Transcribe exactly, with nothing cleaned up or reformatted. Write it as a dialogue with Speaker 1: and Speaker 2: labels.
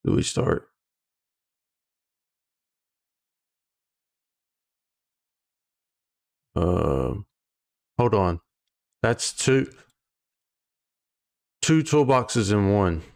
Speaker 1: Do we start? Uh, hold on. That's two two toolboxes in one.